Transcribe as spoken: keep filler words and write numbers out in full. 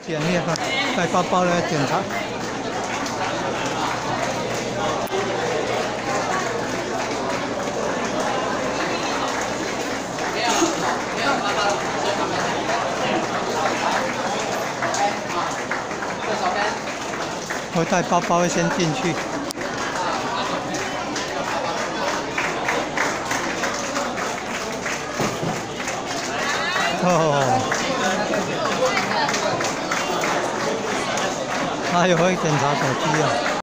检验看，带包包来检查。我带包包先进去。哦。 他也会检查手机啊。